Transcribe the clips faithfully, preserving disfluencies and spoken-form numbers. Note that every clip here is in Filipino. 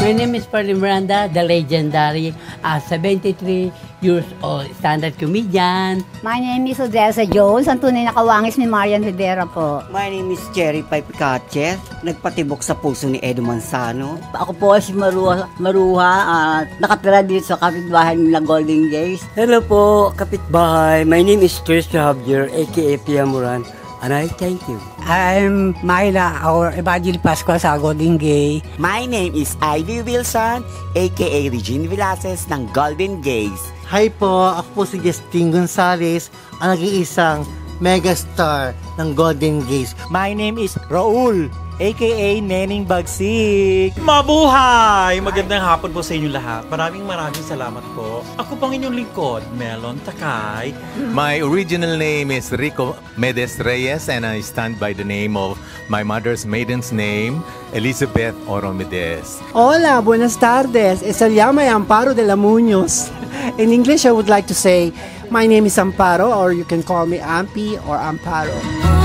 My name is Perly Miranda, the legendary uh, seventy-three years old stand-up comedian. My name is Odessa Jones, ang tunay na kawangis ni Marian Rivera po. My name is Cherry Pipe Catches, nagpatibok sa puso ni Edo Manzano. Ako po si Maruha, Maruha uh, nakatira dito sa kapitbahay nila Golden Gates. Hello po, kapitbahay. My name is Trisha Javier, aka Pia Moran. And I thank you. I'm Myla, our Evangelist Pascual sa Golden Gate. My name is Ivy Wilson, aka Regine Velasquez ng Golden Gates. Hi po, ako po si Justin Gonzales, ang nag-iisang megastar ng Golden Gates. My name is Raul, aka Neneng Bagsik. Mabuhay! Magandang hapon po sa inyo lahat. Maraming maraming salamat po. Ako pang inyong lingkod, Melon Takay. My original name is Rico Medes Reyes and I stand by the name of my mother's maiden's name, Elizabeth Oro Medes. Hola, buenas tardes. Es el llama Amparo de la Muñoz. In English, I would like to say, my name is Amparo, or you can call me Ampi or Amparo.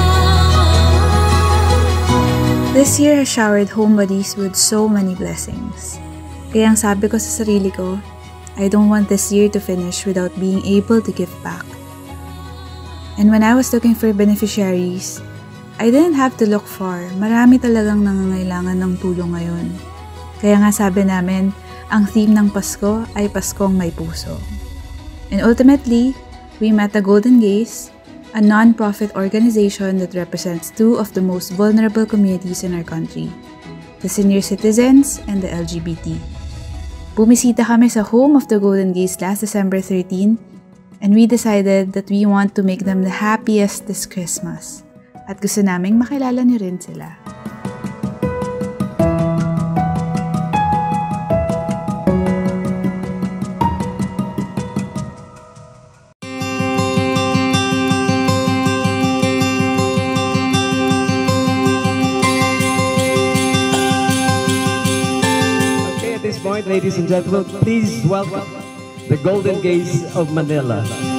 This year has showered homebodies with so many blessings. Kaya ang sabi ko sa sarili ko, I don't want this year to finish without being able to give back. And when I was looking for beneficiaries, I didn't have to look far. Marami talagang nangangailangan ng tulong ngayon. Kaya nga sabi namin, ang theme ng Pasko ay Paskong May Puso. And ultimately, we met the Golden Gaze, a non-profit organization that represents two of the most vulnerable communities in our country, the senior citizens and the L G B T. Bumisita kami sa home of the Golden Gaze last December thirteenth, and we decided that we want to make them the happiest this Christmas. At gusto naming makilala niyo rin sila. Ladies and gentlemen, please welcome the Golden Gaze of Manila.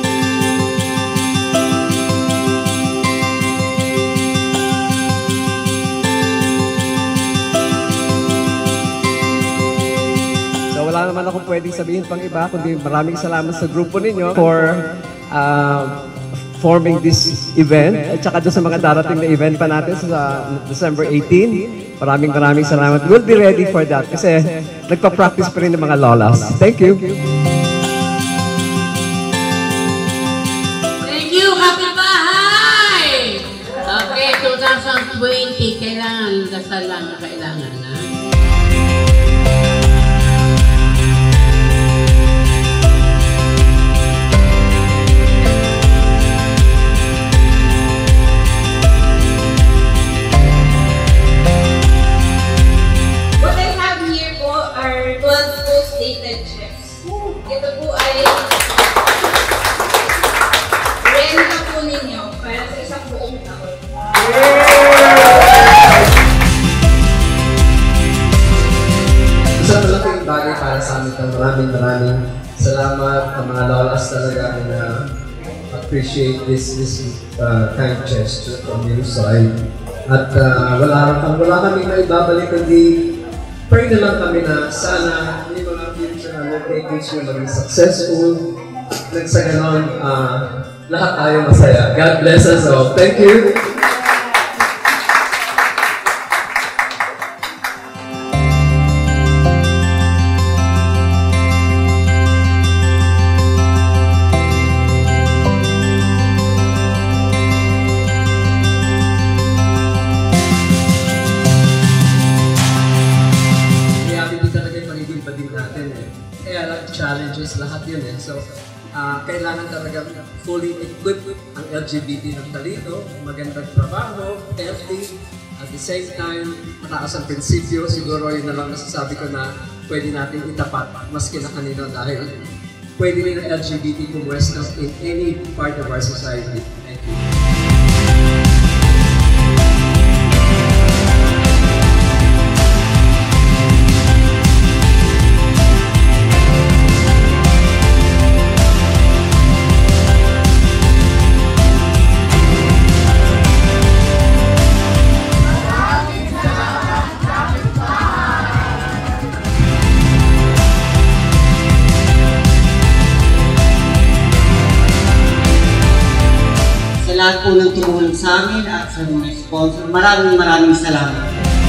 So wala naman akong pwedeng sabihin pang iba, kundi maraming salamat sa grupo ninyo for uh, forming this event at saka doon sa mga darating na event pa natin sa December eighteenth. Maraming maraming salamat. We'll be ready for that kasi nagpa-practice pa rin ng mga lolas. Thank you. Thank you, kapitbahay! Okay, twenty twenty, kailangan dasal lang na kailangan. Ha? Dated checks. Ito po ay renta po ninyo para sa isang buong taon. Isang malaking bagay para sa amin. Maraming maraming salamat ang mga lolas talaga na appreciate this this uh, kind gesture from you. So I, at uh, wala, wala kami na ibabalik kundi pray na lang kami na sana yung mga future undertakings nyo maging successful. Nang sa ganon, uh, lahat tayo masaya. God bless us all. Thank you. Challenges, lahat yun eh. So, uh, kailangan talaga fully equipped ang L G B T ng talino, magandang trabaho, healthy, at the same time, mataas ang prinsipyo. Siguro yun na lang nasasabi ko na pwede natin itapat maski na kanino dahil pwede rin ang L G B T pumwesto in any part of our society. Thank you. lahat po ng tumulong sa amin at sa mga sponsor. Maraming maraming salamat.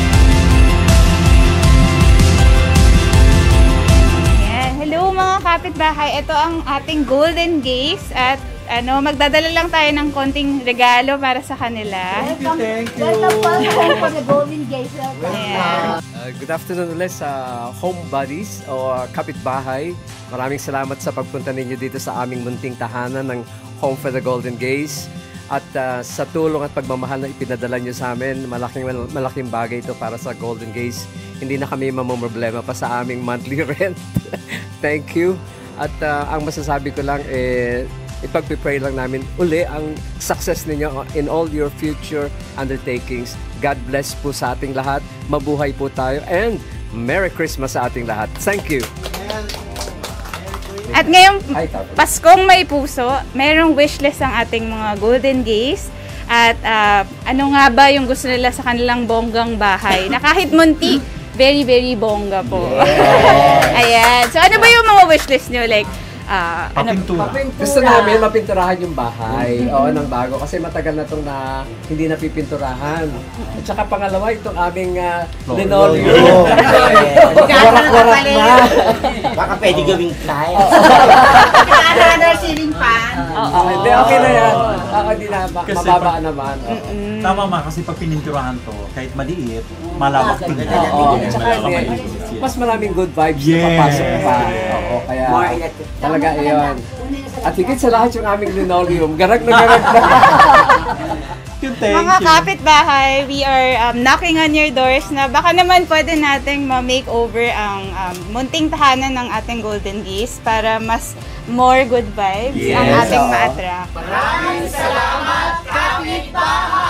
Hello mga kapitbahay, ito ang ating Golden Gaze at ano, magdadala lang tayo ng konting regalo para sa kanila. Welcome, thank you. Welcome for the Golden Gaze. Yeah. Uh, good afternoon ulit sa Home Buddies o Kapitbahay. Maraming salamat sa pagpunta ninyo dito sa aming munting tahanan ng Home for the Golden Gaze. At uh, sa tulong at pagmamahal na ipinadala nyo sa amin, malaking malaking bagay ito para sa Golden Gaze. Hindi na kami mamumroblema pa sa aming monthly rent. Thank you. At uh, ang masasabi ko lang, eh, ipagpipray lang namin uli ang success ninyo in all your future undertakings. God bless po sa ating lahat. Mabuhay po tayo. And Merry Christmas sa ating lahat. Thank you. At ngayong Paskong May Puso, mayroong wishlist ang ating mga Golden Gaze. At uh, ano nga ba yung gusto nila sa kanilang bonggang bahay? Na kahit munti, very, very bongga po. Yeah. Ayan. So ano ba yung mga wishlist nyo? Like, Uh, Papintura. Ano, gusto namin mapinturahan yung bahay. Oo, ng bago. Kasi matagal na itong na, hindi napipinturahan. At saka pangalawa, itong aming uh, linoleum. Warak-warak na. Baka pwede gawing tile. Another ceiling fan. Hindi, okay na yan. Ako hindi na, mababa naman. Tama ma, kasi pag pininturahan to, kahit maliit, malawak tingnan. Oo, mas maraming good vibes na papasok pa. Oo, kaya talaga iyon. At higit sa lahat yung aming linoleum, garag na garag na. Mga kapitbahay, we are um, knocking on your doors na baka naman pwede nating ma-makeover ang um, munting tahanan ng ating Golden Gaze para mas more good vibes yes, ang ating ma-attract. Maraming salamat, kapitbahay!